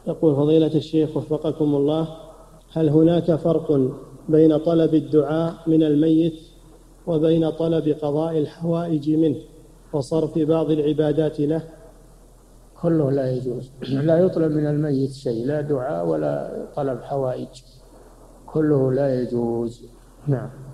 يقول فضيلة الشيخ وفقكم الله، هل هناك فرق بين طلب الدعاء من الميت وبين طلب قضاء الحوائج منه وصرف بعض العبادات له؟ كله لا يجوز، لا يطلب من الميت شيء، لا دعاء ولا طلب حوائج، كله لا يجوز. نعم.